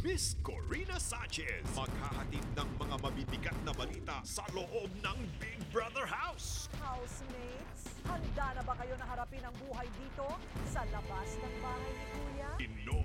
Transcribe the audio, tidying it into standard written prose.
Miss Corina Sanchez, maghahatid ng mga mabibigat na balita sa loob ng Big Brother House. Housemates, handa na ba kayo na harapin ang buhay dito sa labas ng bahay ni Kuya? In no